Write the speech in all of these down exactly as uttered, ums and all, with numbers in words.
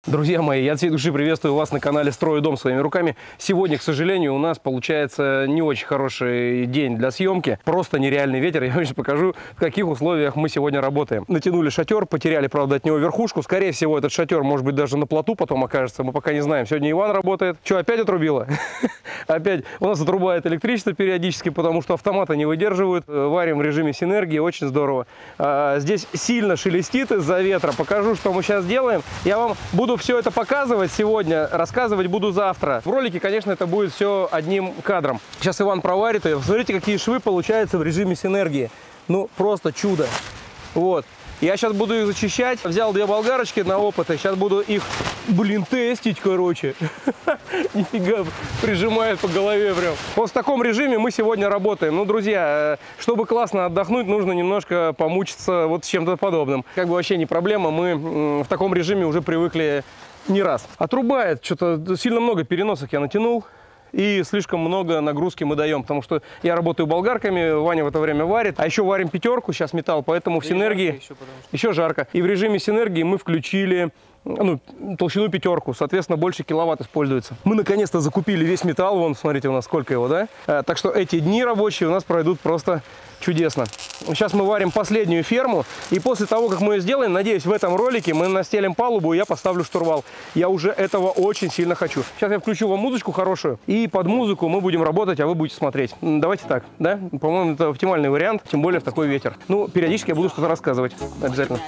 Друзья мои, я от всей души приветствую вас на канале «Строю дом своими руками». Сегодня, к сожалению, у нас получается не очень хороший день для съемки. Просто нереальный ветер. Я вам сейчас покажу, в каких условиях мы сегодня работаем. Натянули шатер, потеряли, правда, от него верхушку. Скорее всего, этот шатер, может быть, даже на плоту потом окажется. Мы пока не знаем. Сегодня Иван работает. Что, опять отрубило? Опять у нас отрубает электричество периодически, потому что автоматы не выдерживают. Варим в режиме синергии. Очень здорово. Здесь сильно шелестит из-за ветра. Покажу, что мы сейчас делаем. Я вам буду все это показывать сегодня, рассказывать буду завтра. В ролике, конечно, это будет все одним кадром. Сейчас Иван проварит ее. Смотрите, какие швы получаются в режиме синергии. Ну, просто чудо. Вот. Я сейчас буду их зачищать. Взял две болгарочки на опыт. И сейчас буду их, блин, тестить, короче. Нифига, прижимает по голове прям. Вот в таком режиме мы сегодня работаем. Ну, друзья, чтобы классно отдохнуть, нужно немножко помучиться вот с чем-то подобным. Как бы вообще не проблема. Мы в таком режиме уже привыкли не раз. Отрубает. Что-то сильно много переносок я натянул. И слишком много нагрузки мы даем, потому что я работаю болгарками, Ваня в это время варит. А еще варим пятерку, сейчас металл, поэтому в синергии еще, еще жарко. И в режиме синергии мы включили ну, толщину пятерку, соответственно, больше киловатт используется. Мы наконец-то закупили весь металл, вон, смотрите, у нас сколько его, да? А, так что эти дни рабочие у нас пройдут просто чудесно. Сейчас мы варим последнюю ферму, и после того, как мы ее сделаем, надеюсь, в этом ролике мы настелим палубу, и я поставлю штурвал. Я уже этого очень сильно хочу. Сейчас я включу вам музычку хорошую, и под музыку мы будем работать, а вы будете смотреть. Давайте так, да? По-моему, это оптимальный вариант, тем более в такой ветер. Ну, периодически я буду что-то рассказывать, обязательно.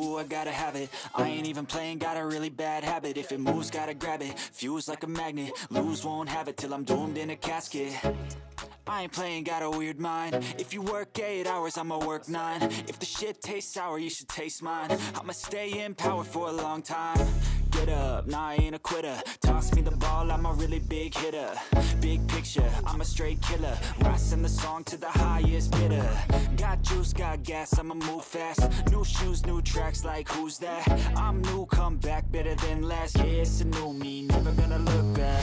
I ain't playing, got a weird mind. If you work eight hours, I'ma work nine. If the shit tastes sour, you should taste mine. I'ma stay in power for a long time. Get up, nah, I ain't a quitter. Toss me the ball, I'm a really big hitter. Big picture, I'm a straight killer. Rising the song to the highest bidder. Got juice, got gas, I'ma move fast. New shoes, new tracks, like who's that? I'm new, come back, better than last. Yeah, it's a new me, never gonna look back.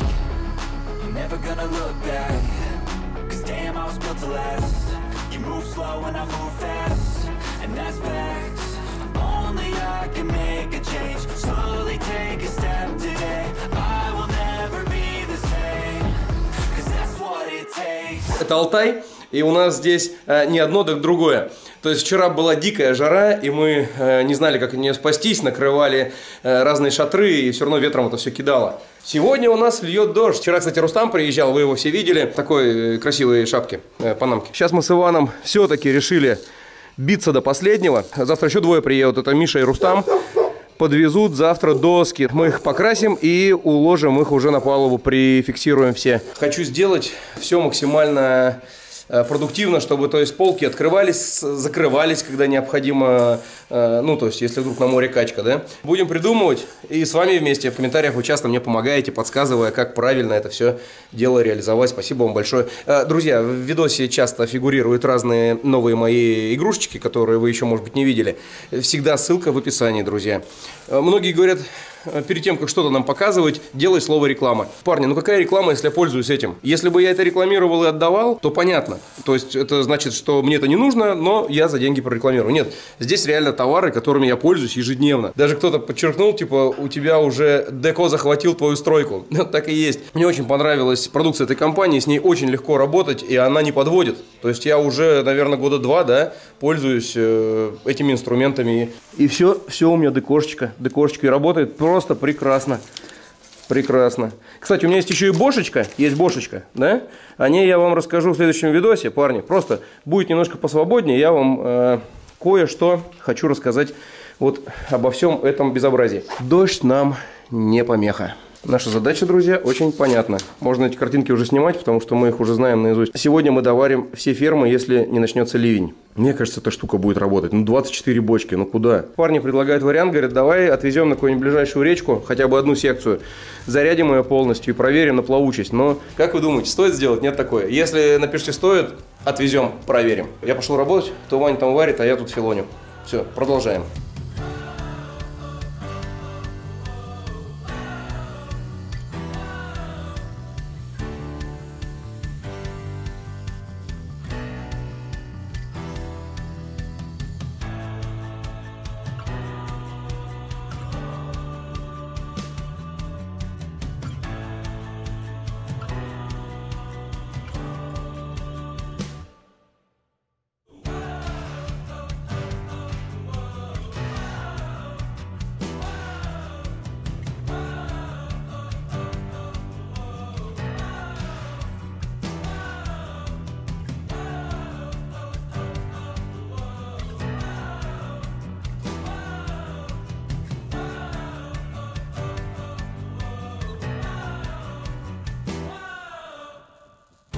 Never gonna look back. Cause damn, I was built to last. You move slow and I move fast, and that's facts. Only I can make a change. Slowly take a step today. I will never be the same. Cause that's what it takes. Это Алтай, и у нас здесь э, не одно, так другое. То есть вчера была дикая жара, и мы э, не знали, как от нее спастись, накрывали э, разные шатры, и все равно ветром это все кидало. Сегодня у нас льет дождь. Вчера, кстати, Рустам приезжал, вы его все видели, в такой красивой шапке, э, панамки. Сейчас мы с Иваном все-таки решили биться до последнего. Завтра еще двое приедут, это Миша и Рустам. Подвезут завтра доски. Мы их покрасим и уложим их уже на палубу, прификсируем все. Хочу сделать все максимально продуктивно, чтобы, то есть, полки открывались, закрывались, когда необходимо, ну, то есть, если вдруг на море качка, да. Будем придумывать, и с вами вместе в комментариях вы часто мне помогаете, подсказывая, как правильно это все дело реализовать. Спасибо вам большое. Друзья, в видосе часто фигурируют разные новые мои игрушечки, которые вы еще, может быть, не видели. Всегда ссылка в описании, друзья. Многие говорят, перед тем, как что-то нам показывать, делай слово реклама. Парни, ну какая реклама, если я пользуюсь этим? Если бы я это рекламировал и отдавал, то понятно. То есть это значит, что мне это не нужно, но я за деньги прорекламирую. Нет, здесь реально товары, которыми я пользуюсь ежедневно. Даже кто-то подчеркнул, типа, у тебя уже Деко захватил твою стройку. Так и есть. Мне очень понравилась продукция этой компании, с ней очень легко работать, и она не подводит. То есть я уже, наверное, года два, да, пользуюсь э, этими инструментами. И все, все у меня декошечка. Декошечка и работает просто прекрасно. Прекрасно. Кстати, у меня есть еще и бошечка. Есть бошечка, да? О ней я вам расскажу в следующем видосе, парни. Просто будет немножко посвободнее. Я вам э, кое-что хочу рассказать вот обо всем этом безобразии. Дождь нам не помеха. Наша задача, друзья, очень понятна. Можно эти картинки уже снимать, потому что мы их уже знаем наизусть. Сегодня мы доварим все фермы, если не начнется ливень. Мне кажется, эта штука будет работать. Ну, двадцать четыре бочки, ну куда? Парни предлагают вариант, говорят, давай отвезем на какую-нибудь ближайшую речку, хотя бы одну секцию, зарядим ее полностью и проверим на плавучесть. Но, как вы думаете, стоит сделать? Нет такое. Если напишите «стоит», отвезем, проверим. Я пошел работать, то Ваня там варит, а я тут филоню. Все, продолжаем.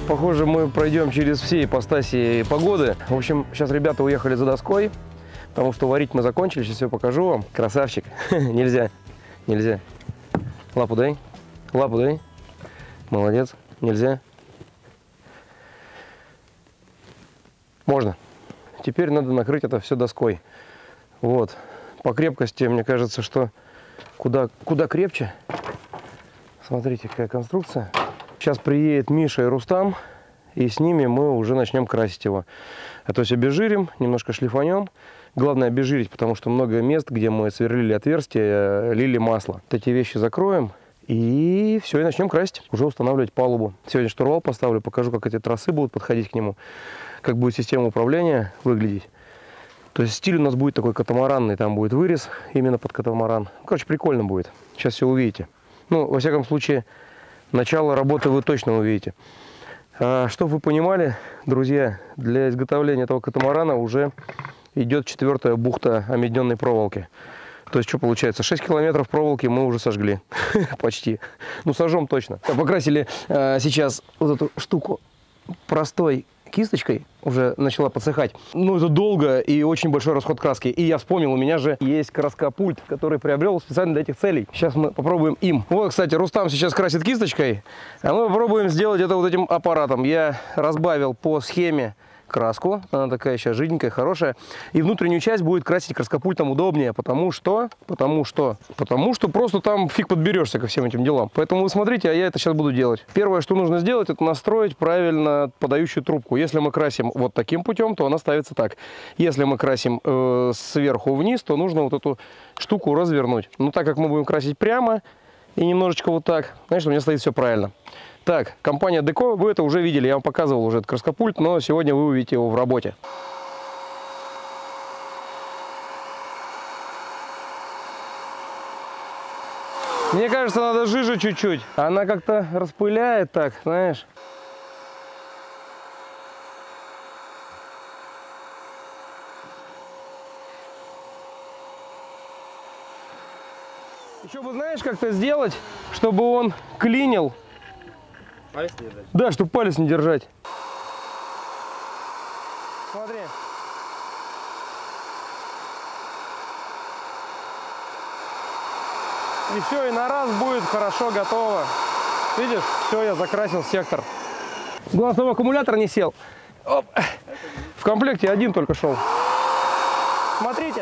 Похоже, мы пройдем через все ипостаси погоды. В общем, сейчас ребята уехали за доской, потому что варить мы закончили. Сейчас все покажу вам. Красавчик. Нельзя. Нельзя. Лапу дай. Лапу дай. Молодец. Нельзя. Можно. Теперь надо накрыть это все доской. Вот. По крепкости, мне кажется, что куда, куда крепче. Смотрите, какая конструкция. Сейчас приедет Миша и Рустам, и с ними мы уже начнем красить его. А то есть обезжирим, немножко шлифанем. Главное обезжирить, потому что много мест, где мы сверлили отверстия, лили масло. Вот эти вещи закроем, и все, и начнем красить. Уже устанавливать палубу. Сегодня штурвал поставлю, покажу, как эти тросы будут подходить к нему, как будет система управления выглядеть. То есть стиль у нас будет такой катамаранный, там будет вырез именно под катамаран. Короче, прикольно будет. Сейчас все увидите. Ну, во всяком случае, начало работы вы точно увидите. А, чтобы вы понимали, друзья, для изготовления этого катамарана уже идет четвертая бухта омедненной проволоки. То есть, что получается? шесть километров проволоки мы уже сожгли. Почти. Ну, сожжем точно. Покрасили а, сейчас вот эту штуку простой кисточкой, уже начала подсыхать. Ну, это долго и очень большой расход краски. И я вспомнил, у меня же есть краскопульт, который приобрел специально для этих целей. Сейчас мы попробуем им. Вот, кстати, Рустам сейчас красит кисточкой, а мы попробуем сделать это вот этим аппаратом. Я разбавил по схеме краску, она такая сейчас жиденькая, хорошая, и внутреннюю часть будет красить краскопультом удобнее, потому что, потому что, потому что просто там фиг подберешься ко всем этим делам. Поэтому вы смотрите, а я это сейчас буду делать. Первое, что нужно сделать, это настроить правильно подающую трубку. Если мы красим вот таким путем, то она ставится так. Если мы красим э, сверху вниз, то нужно вот эту штуку развернуть. Но так как мы будем красить прямо и немножечко вот так, значит, у меня стоит все правильно. Так, компания Деко, вы это уже видели, я вам показывал уже этот краскопульт, но сегодня вы увидите его в работе. Мне кажется, надо жиже чуть-чуть. Она как-то распыляет так, знаешь. Еще бы, знаешь, как-то сделать, чтобы он клинил. Палец не держать? Да, чтобы палец не держать. Смотри. И все, и на раз будет хорошо готово. Видишь, все, я закрасил сектор. Главное, чтобы аккумулятор не сел. Оп. В комплекте один только шел. Смотрите.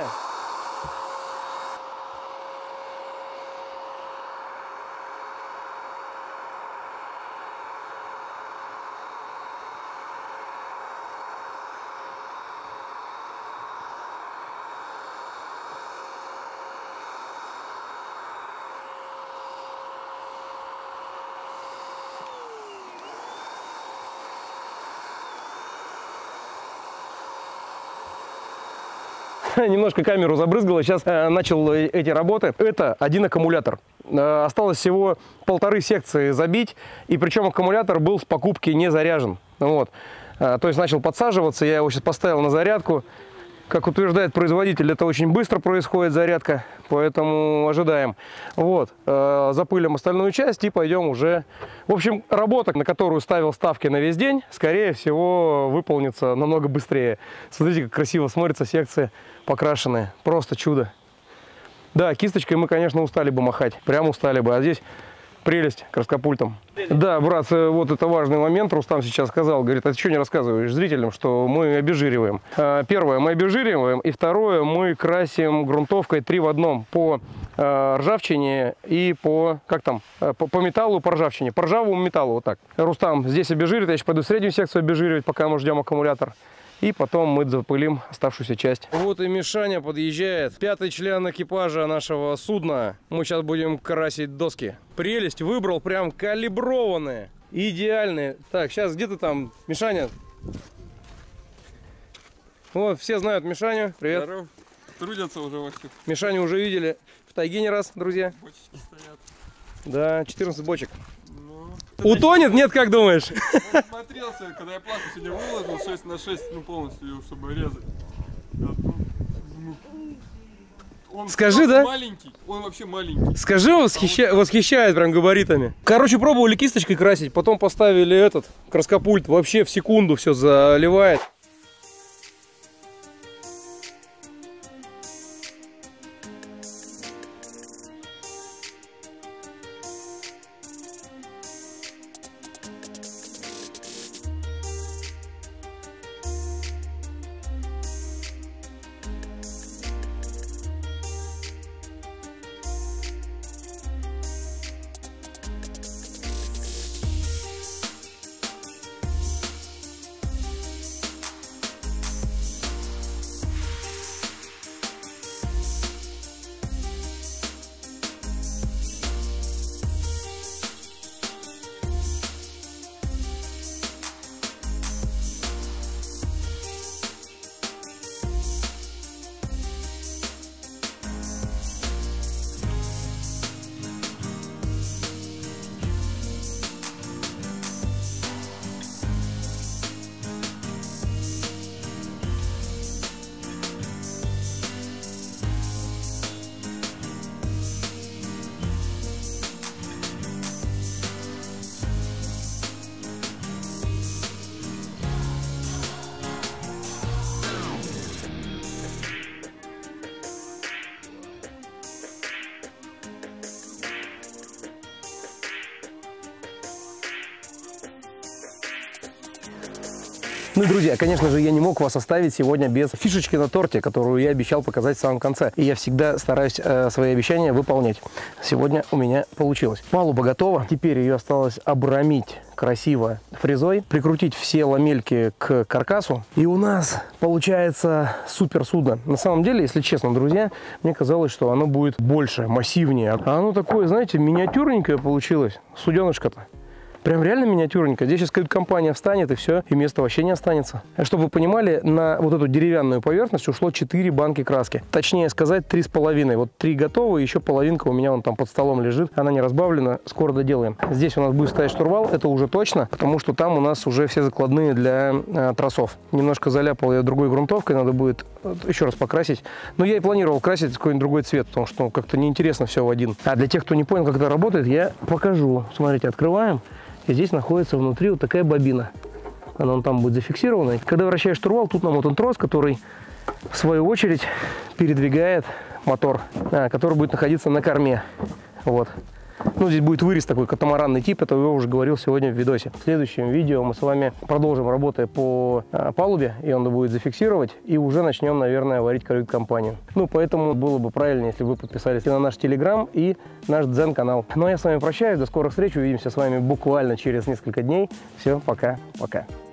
Немножко камеру забрызгало, сейчас э, начал эти работы. Это один аккумулятор. Э, осталось всего полторы секции забить, и причем аккумулятор был с покупки не заряжен. Вот. Э, то есть начал подсаживаться, я его сейчас поставил на зарядку. Как утверждает производитель, это очень быстро происходит зарядка, поэтому ожидаем. Вот, э, запылим остальную часть и пойдем уже. В общем, работа, на которую ставил ставки на весь день, скорее всего, выполнится намного быстрее. Смотрите, как красиво смотрится секция покрашенная. Просто чудо. Да, кисточкой мы, конечно, устали бы махать. Прям устали бы. А здесь прелесть краскопультом. Да, брат, вот это важный момент. Рустам сейчас сказал, говорит, а ты что не рассказываешь зрителям, что мы обезжириваем? Первое, мы обезжириваем, и второе, мы красим грунтовкой три в одном по ржавчине и по, как там, по, по металлу, по ржавчине, по ржавому металлу, вот так. Рустам здесь обезжирит, я сейчас пойду среднюю секцию обезжиривать, пока мы ждем аккумулятор. И потом мы запылим оставшуюся часть. Вот и Мишаня подъезжает. Пятый член экипажа нашего судна. Мы сейчас будем красить доски. Прелесть, выбрал прям калиброванные. Идеальные. Так, сейчас где ты там, Мишаня? Вот, все знают Мишаню. Привет. Здорово. Трудятся уже вовсю. Мишаню уже видели в тайге не раз, друзья. Бочки стоят. Да, четырнадцать бочек. Ну, утонет? Нет, как думаешь? я смотрелся, когда я плату сегодня выложил шесть на шесть, ну полностью ее, чтобы резать. Ну, Он Скажи, да? Маленький, он вообще маленький. Скажи, восхища... восхищает прям габаритами. Короче, пробовали кисточкой красить, потом поставили этот краскопульт. Вообще в секунду все заливает. Ну и, друзья, конечно же, я не мог вас оставить сегодня без фишечки на торте, которую я обещал показать в самом конце. И я всегда стараюсь э, свои обещания выполнять. Сегодня у меня получилось. Палуба готова. Теперь ее осталось обрамить красиво фрезой, прикрутить все ламельки к каркасу. И у нас получается супер судно. На самом деле, если честно, друзья, мне казалось, что оно будет больше, массивнее. А оно такое, знаете, миниатюрненькое получилось. Суденышко-то. Прям реально миниатюрненько. Здесь сейчас кают-компания встанет, и все, и места вообще не останется. Чтобы вы понимали, на вот эту деревянную поверхность ушло четыре банки краски. Точнее сказать, три с половиной. Вот три готовы, еще половинка у меня вон там под столом лежит. Она не разбавлена, скоро доделаем. Здесь у нас будет стоять штурвал, это уже точно, потому что там у нас уже все закладные для э, тросов. Немножко заляпал я другой грунтовкой, надо будет еще раз покрасить. Но я и планировал красить какой-нибудь другой цвет, потому что ну, как-то неинтересно все в один. А для тех, кто не понял, как это работает, я покажу. Смотрите, открываем. И здесь находится внутри вот такая бобина. Она вон там будет зафиксирована. Когда вращаешь штурвал, тут намотан трос, который в свою очередь передвигает мотор, который будет находиться на корме. Вот. Ну, здесь будет вырез такой катамаранный тип, это я уже говорил сегодня в видосе. В следующем видео мы с вами продолжим работы по а, палубе, и он будет зафиксировать, и уже начнем, наверное, варить кают-компанию. Ну, поэтому было бы правильно, если вы подписались и на наш телеграм, и наш дзен-канал. Ну, а я с вами прощаюсь, до скорых встреч, увидимся с вами буквально через несколько дней. Все, пока-пока.